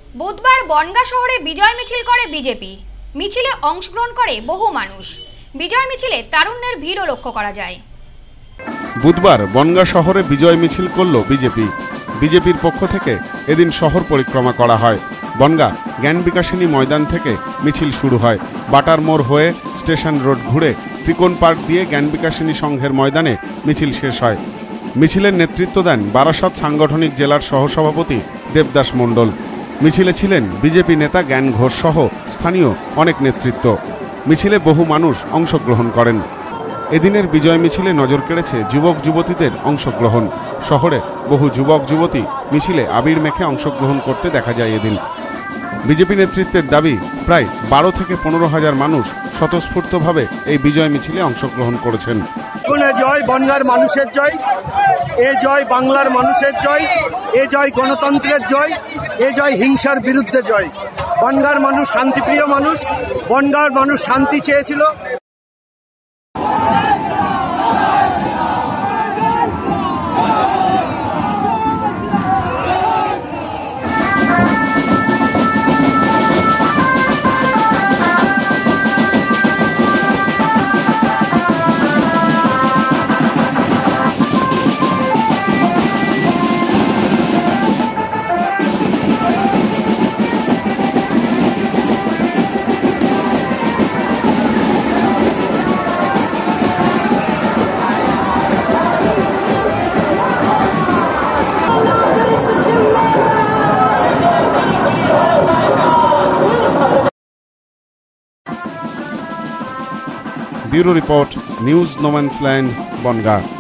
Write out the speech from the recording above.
বুধবার বনগাঁ শহরে বিজয় মিছিল করে বিজেপি। মিছিলে অংশগ্রহণ করে বহু মানুষ। বিজয় মিছিলে তারুণ্যের ভিড়ও লক্ষ্য করা যায়। বুধবার বনগাঁ শহরে বিজয় মিছিল করল বিজেপি। বিজেপির পক্ষ থেকে এদিন শহর পরিক্রমা করা হয়। বনগাঁ জ্ঞান বিকাশিনী ময়দান থেকে মিছিল শুরু হয়। বাটার মোড় হয়ে স্টেশন রোড ঘুরে ত্রিকোণ পার্ক দিয়ে জ্ঞান বিকাশিনী সংঘের ময়দানে মিছিল শেষ হয়। মিছিলের নেতৃত্ব দেন বারাসত সাংগঠনিক জেলার সহসভাপতি দেবদাস মণ্ডল। মিছিলে ছিলেন বিজেপি নেতা জ্ঞান ঘোষ সহ স্থানীয় অনেক নেতৃত্ব। মিছিলে বহু মানুষ অংশগ্রহণ করেন। এদিনের বিজয় মিছিলে নজর কেড়েছে যুবক যুবতীদের অংশগ্রহণ। শহরে বহু যুবক যুবতী মিছিলে আবির মেখে অংশগ্রহণ করতে দেখা যায়। এদিন বিজেপি নেতৃত্বের দাবি প্রায় 12 থেকে 15,000 মানুষ স্বতঃস্ফূর্তভাবে এই বিজয় মিছিলে অংশগ্রহণ করেছেন। জয় বনগাঁর মানুষের জয়, এ জয় বাংলার মানুষের জয়, এ জয় গণতন্ত্রের জয়, এ জয় হিংসার বিরুদ্ধে জয়। বনগাঁর মানুষ শান্তিপ্রিয় মানুষ, বনগাঁর মানুষ শান্তি চেয়েছিল। Bureau report, news no man's land, Bongaon.